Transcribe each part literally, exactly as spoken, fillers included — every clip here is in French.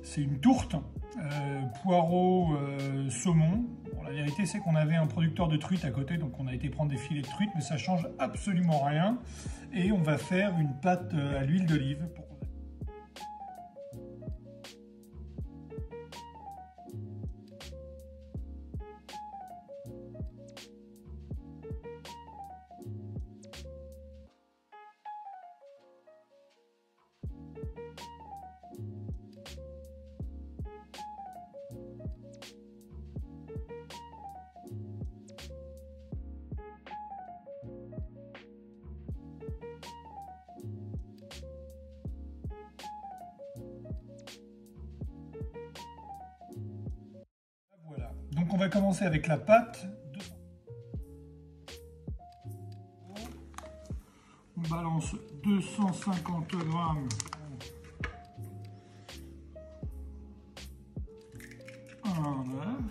c'est une tourte, euh, poireau, euh, saumon. Bon, la vérité, c'est qu'on avait un producteur de truite à côté, donc on a été prendre des filets de truite, mais ça change absolument rien. Et on va faire une pâte à l'huile d'olive. Pour... Voilà. Donc on va commencer avec la pâte. On balance deux cent cinquante grammes. Un œuf.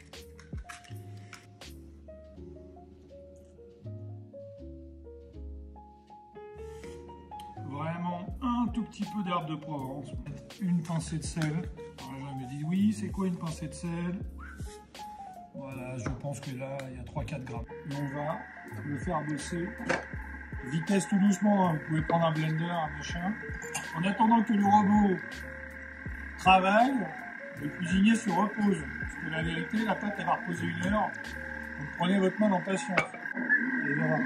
Vraiment un tout petit peu d'herbe de Provence. Une pincée de sel. Alors les gens me disent oui, c'est quoi une pincée de sel? Voilà, je pense que là, il y a trois à quatre grammes. Et on va le faire bosser. Vitesse tout doucement, hein. Vous pouvez prendre un blender, un machin. En attendant que le robot travaille, le cuisinier se repose. Parce que la vérité, la pâte, elle va reposer une heure. Donc prenez votre main en patience. Et voilà.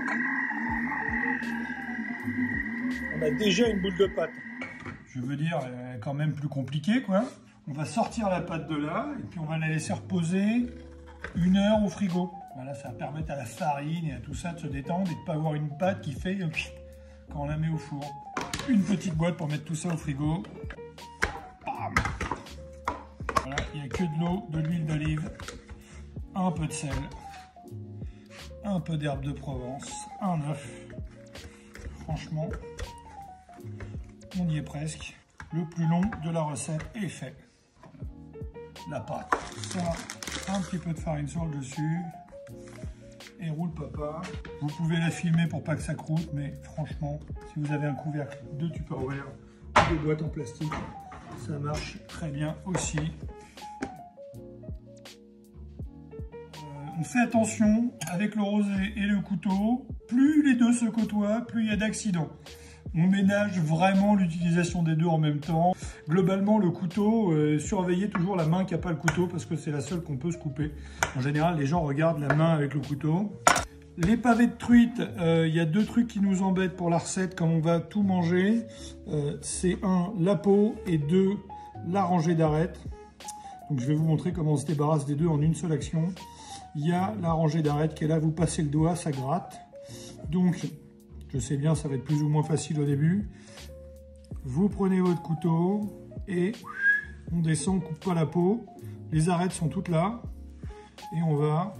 On a déjà une boule de pâte. Je veux dire, elle est quand même plus compliquée, quoi. On va sortir la pâte de là, et puis on va la laisser reposer une heure au frigo. Voilà, ça va permettre à la farine et à tout ça de se détendre et de ne pas avoir une pâte qui fait quand on la met au four. Une petite boîte pour mettre tout ça au frigo. Bam. Voilà, il n'y a que de l'eau, de l'huile d'olive, un peu de sel, un peu d'herbe de Provence, un œuf. Franchement, on y est presque. Le plus long de la recette est fait. La pâte, ça, un petit peu de farine sur le dessus. Et roule papa. Vous pouvez la filmer pour pas que ça croûte, mais franchement, si vous avez un couvercle de Tupperware ou de boîte en plastique, ça marche très bien aussi. Euh, on fait attention avec le rosé et le couteau. Plus les deux se côtoient, plus il y a d'accidents. On ménage vraiment l'utilisation des deux en même temps. Globalement, le couteau, euh, surveillez toujours la main qui n'a pas le couteau parce que c'est la seule qu'on peut se couper. En général, les gens regardent la main avec le couteau. Les pavés de truite, euh, il y a deux trucs qui nous embêtent pour la recette quand on va tout manger. Euh, c'est un, la peau et deux, la rangée d'arêtes. Donc je vais vous montrer comment on se débarrasse des deux en une seule action. Il y a la rangée d'arêtes qui est là, vous passez le doigt, ça gratte. Donc, je sais bien, ça va être plus ou moins facile au début. Vous prenez votre couteau et on descend, on ne coupe pas la peau. Les arêtes sont toutes là. Et on va...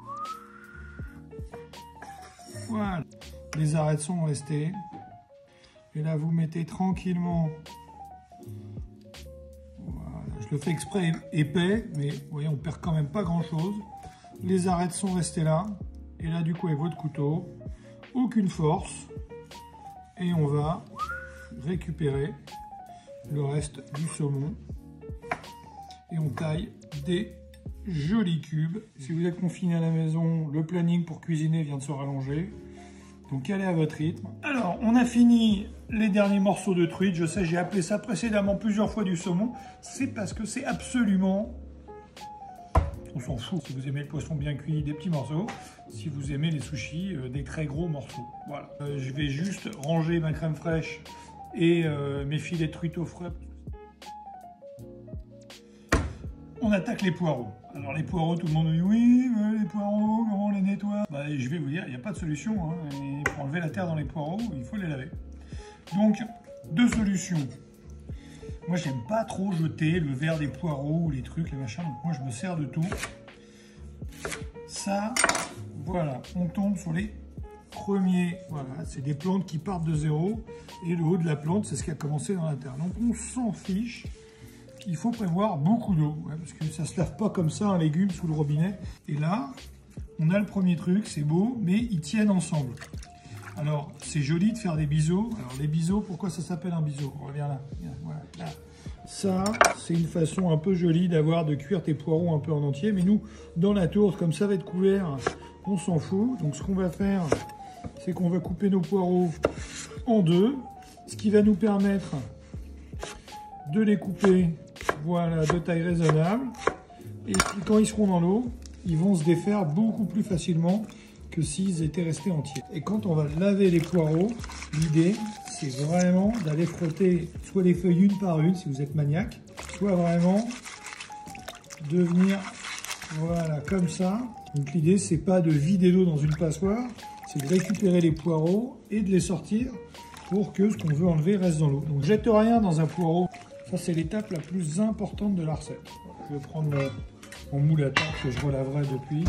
Voilà. Les arêtes sont restées. Et là, vous mettez tranquillement... Voilà. Je le fais exprès épais, mais vous voyez, on perd quand même pas grand-chose. Les arêtes sont restées là. Et là, du coup, avec votre couteau, aucune force. Et on va récupérer le reste du saumon. Et on taille des jolis cubes. Si vous êtes confiné à la maison, le planning pour cuisiner vient de se rallonger. Donc allez à votre rythme. Alors, on a fini les derniers morceaux de truite. Je sais, j'ai appelé ça précédemment plusieurs fois du saumon. C'est parce que c'est absolument... On s'en fout. Si vous aimez le poisson bien cuit, des petits morceaux. Si vous aimez les sushis, euh, des très gros morceaux. Voilà. Euh, je vais juste ranger ma crème fraîche et euh, mes filets de truite au frais. On attaque les poireaux. Alors les poireaux, tout le monde dit oui, mais les poireaux, comment on les nettoie? Bah, je vais vous dire, il n'y a pas de solution. Hein. Et pour enlever la terre dans les poireaux, il faut les laver. Donc, deux solutions. Moi, j'aime pas trop jeter le verre des poireaux ou les trucs, les machins. Donc moi, je me sers de tout. Ça, voilà, on tombe sur les premiers. Voilà, c'est des plantes qui partent de zéro. Et le haut de la plante, c'est ce qui a commencé dans la terre. Donc on s'en fiche. Il faut prévoir beaucoup d'eau, ouais, parce que ça ne se lave pas comme ça un légume sous le robinet. Et là, on a le premier truc, c'est beau, mais ils tiennent ensemble. Alors, c'est joli de faire des biseaux. Alors, les biseaux, pourquoi ça s'appelle un biseau? On revient là. Voilà, là. Ça, c'est une façon un peu jolie d'avoir de cuire tes poireaux un peu en entier. Mais nous, dans la tourte, comme ça va être couvert, on s'en fout. Donc ce qu'on va faire, c'est qu'on va couper nos poireaux en deux. Ce qui va nous permettre de les couper, voilà, de taille raisonnable. Et puis quand ils seront dans l'eau, ils vont se défaire beaucoup plus facilement que s'ils étaient restés entiers. Et quand on va laver les poireaux, l'idée, c'est vraiment d'aller frotter soit les feuilles une par une, si vous êtes maniaque, soit vraiment de venir, voilà, comme ça. Donc l'idée, c'est pas de vider l'eau dans une passoire, c'est de récupérer les poireaux et de les sortir pour que ce qu'on veut enlever reste dans l'eau. Donc jette rien dans un poireau. Ça, c'est l'étape la plus importante de la recette. Je vais prendre mon, mon moule à tarte que je relaverai depuis.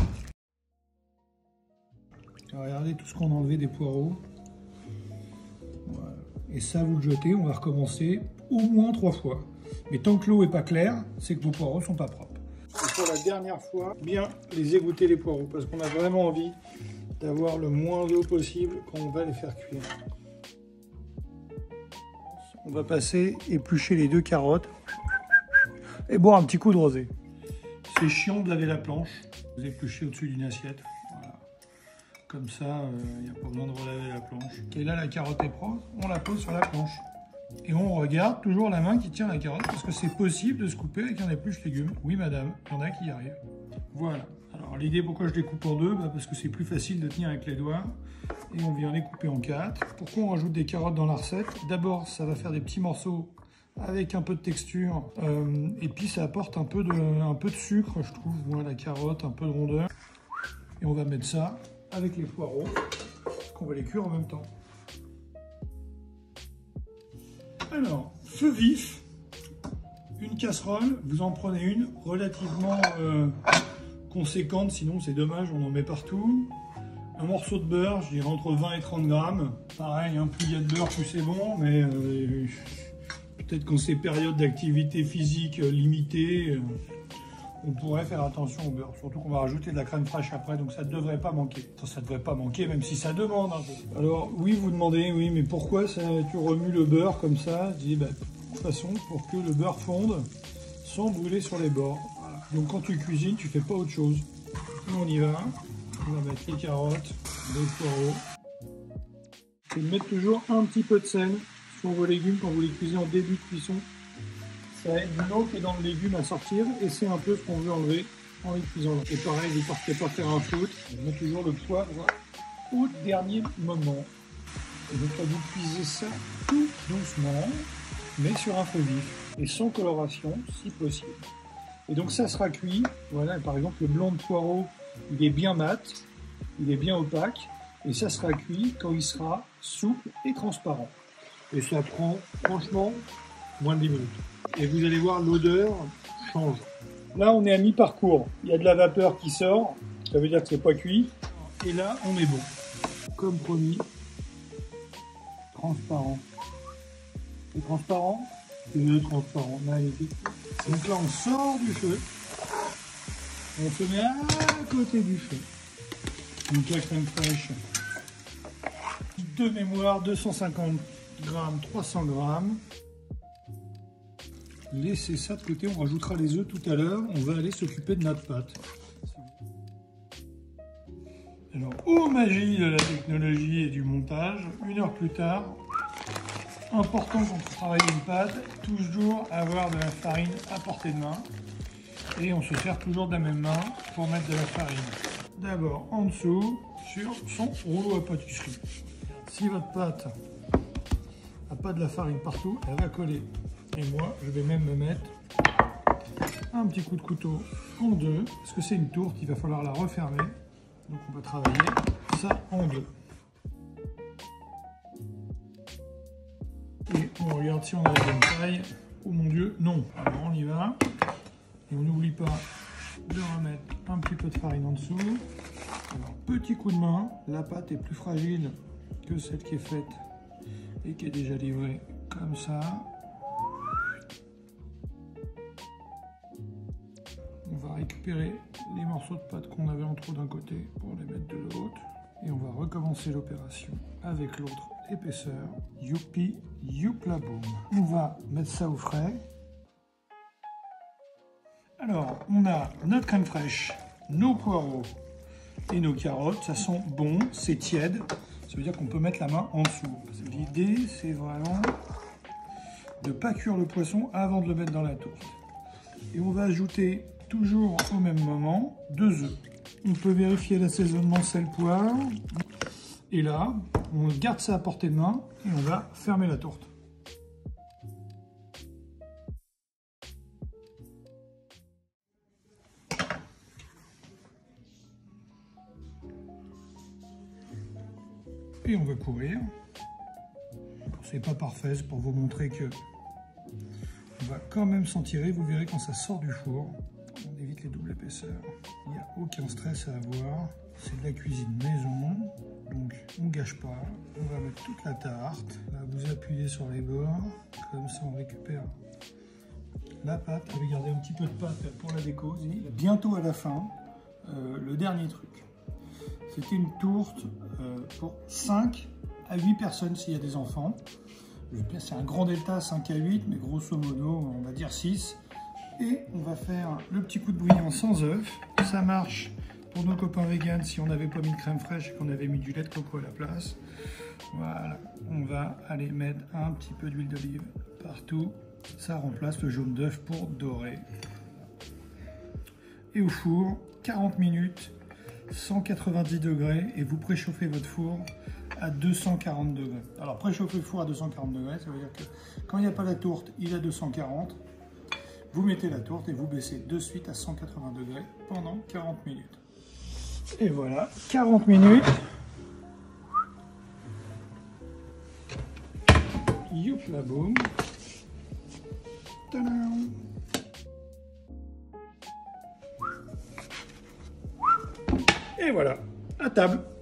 Regardez tout ce qu'on a enlevé des poireaux. Voilà. Et ça, vous le jetez, on va recommencer au moins trois fois. Mais tant que l'eau n'est pas claire, c'est que vos poireaux ne sont pas propres. Et pour la dernière fois, bien les égoutter les poireaux, parce qu'on a vraiment envie d'avoir le moins d'eau possible quand on va les faire cuire. On va passer, éplucher les deux carottes et boire un petit coup de rosé. C'est chiant de laver la planche. Vous épluchez au-dessus d'une assiette. Voilà. Comme ça, il euh, n'y a pas besoin de relaver la planche. Et là, la carotte est propre, on la pose sur la planche. Et on regarde toujours la main qui tient la carotte parce que c'est possible de se couper avec un épluche légumes. Oui, madame, il y en a qui y arrivent. Voilà. Alors, l'idée, pourquoi je les coupe en deux, bah, parce que c'est plus facile de tenir avec les doigts. Et on vient les couper en quatre. Pourquoi on rajoute des carottes dans la recette? D'abord, ça va faire des petits morceaux avec un peu de texture. Euh, et puis, ça apporte un peu, de, un peu de sucre, je trouve. Voilà, la carotte, un peu de rondeur. Et on va mettre ça avec les poireaux, qu'on va les cuire en même temps. Alors, feu vif, une casserole, vous en prenez une relativement euh, conséquente, sinon c'est dommage, on en met partout. Un morceau de beurre, je dirais entre vingt et trente grammes. Pareil, hein, plus il y a de beurre, plus c'est bon, mais euh, peut-être qu'en ces périodes d'activité physique euh, limitée, euh, on pourrait faire attention au beurre. Surtout qu'on va rajouter de la crème fraîche après, donc ça ne devrait pas manquer. Enfin, ça ne devrait pas manquer, même si ça demande un peu. Alors, oui, vous demandez, oui, mais pourquoi ça, tu remues le beurre comme ça? Je dis, bah, de toute façon, pour que le beurre fonde sans brûler sur les bords. Voilà. Donc, quand tu cuisines, tu fais pas autre chose. Et on y va. On va mettre les carottes, les poireaux. Et mettre toujours un petit peu de sel sur vos légumes quand vous les cuisez en début de cuisson. Ça aide l'eau qui est dans le légume à sortir et c'est un peu ce qu'on veut enlever en les cuisant. Et pareil, vous ne partez pas faire un foot. On met toujours le poivre au dernier moment. Et donc là, vous cuisez ça tout doucement, mais sur un feu vif et sans coloration si possible. Et donc ça sera cuit. Voilà, par exemple, le blanc de poireau, il est bien mat, il est bien opaque, et ça sera cuit quand il sera souple et transparent. Et ça prend franchement moins de dix minutes. Et vous allez voir, l'odeur change. Là, on est à mi-parcours. Il y a de la vapeur qui sort, ça veut dire que c'est pas cuit. Et là, on est bon. Comme promis, transparent. C'est transparent? C'est le transparent, magnifique. Donc là, on sort du feu. On se met à côté du feu. Donc la crème fraîche. De mémoire, deux cent cinquante grammes, trois cents grammes. Laissez ça de côté, on rajoutera les œufs tout à l'heure. On va aller s'occuper de notre pâte. Alors, ô magie de la technologie et du montage, une heure plus tard, important quand on travaille une pâte, toujours avoir de la farine à portée de main. Et on se sert toujours de la même main pour mettre de la farine. D'abord en dessous, sur son rouleau à pâtisserie. Si votre pâte n'a pas de la farine partout, elle va coller. Et moi, je vais même me mettre un petit coup de couteau en deux, parce que c'est une tourte, il va falloir la refermer. Donc on va travailler ça en deux. Et on regarde si on a la bonne taille. Oh mon Dieu, non. Alors on y va. Et on n'oublie pas de remettre un petit peu de farine en dessous. Alors, petit coup de main, la pâte est plus fragile que celle qui est faite et qui est déjà livrée comme ça. On va récupérer les morceaux de pâte qu'on avait en trop d'un côté pour les mettre de l'autre. Et on va recommencer l'opération avec l'autre épaisseur. Youpi, youpla boum. On va mettre ça au frais. Alors, on a notre crème fraîche, nos poireaux et nos carottes. Ça sent bon, c'est tiède. Ça veut dire qu'on peut mettre la main en dessous. L'idée, c'est vraiment de ne pas cuire le poisson avant de le mettre dans la tourte. Et on va ajouter toujours au même moment deux œufs. On peut vérifier l'assaisonnement sel, poivre. Et là, on garde ça à portée de main et on va fermer la tourte. Et on va couvrir. C'est pas parfait, c'est pour vous montrer que on va quand même s'en tirer. Vous verrez quand ça sort du four. On évite les doubles épaisseurs. Il n'y a aucun stress à avoir. C'est de la cuisine maison, donc on ne gâche pas. On va mettre toute la tarte. Là, vous appuyez sur les bords. Comme ça, on récupère la pâte. On va garder un petit peu de pâte pour la déco. Bientôt à la fin, euh, le dernier truc. C'était une tourte euh, pour cinq à huit personnes s'il y a des enfants. C'est un grand delta, cinq à huit, mais grosso modo, on va dire six. Et on va faire le petit coup de bouillon sans œuf. Ça marche pour nos copains véganes si on n'avait pas mis de crème fraîche et qu'on avait mis du lait de coco à la place. Voilà, on va aller mettre un petit peu d'huile d'olive partout. Ça remplace le jaune d'œuf pour dorer. Et au four, quarante minutes. cent quatre-vingt-dix degrés et vous préchauffez votre four à deux cent quarante degrés. Alors préchauffer le four à deux cent quarante degrés, ça veut dire que quand il n'y a pas la tourte, il est à deux cent quarante. Vous mettez la tourte et vous baissez de suite à cent quatre-vingts degrés pendant quarante minutes. Et voilà, quarante minutes. Youp la boum. Tadam. Et voilà, à table.